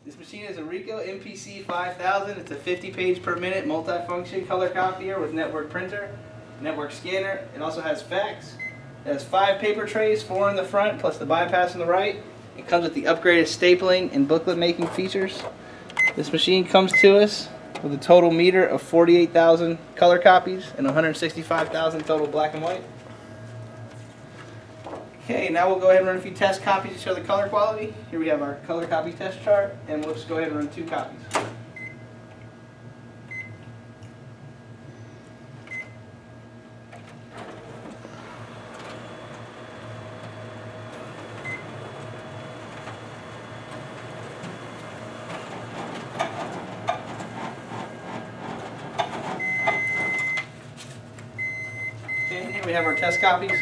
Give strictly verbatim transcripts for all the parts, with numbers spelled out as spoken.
This machine is a Ricoh M P C five thousand. It's a fifty page per minute multifunction color copier with network printer, network scanner. It also has fax. It has five paper trays, four in the front plus the bypass on the right. It comes with the upgraded stapling and booklet making features. This machine comes to us with a total meter of forty-eight thousand color copies and one hundred sixty-five thousand total black and white. Okay, now we'll go ahead and run a few test copies to show the color quality. Here we have our color copy test chart, and we'll just go ahead and run two copies. Okay, here we have our test copies.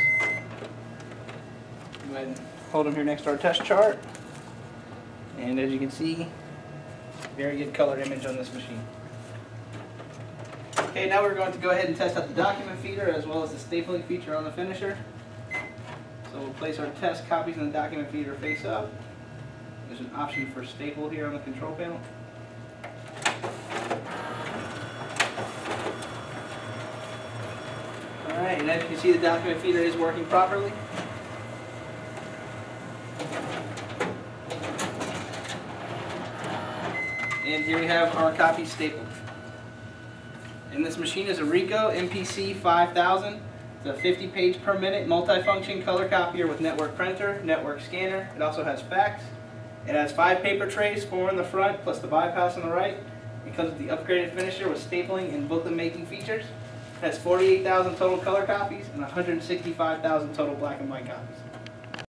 Go ahead and hold them here next to our test chart. And as you can see, very good color image on this machine. Okay, now we're going to go ahead and test out the document feeder as well as the stapling feature on the finisher. So we'll place our test copies in the document feeder face up. There's an option for staple here on the control panel. Alright, and as you can see, the document feeder is working properly. And here we have our copy stapled. And this machine is a Ricoh M P C five thousand. It's a fifty page per minute multifunction color copier with network printer, network scanner. It also has fax. It has five paper trays, four in the front plus the bypass on the right. It comes with the upgraded finisher with stapling and booklet making features. It has forty-eight thousand total color copies and one hundred sixty-five thousand total black and white copies.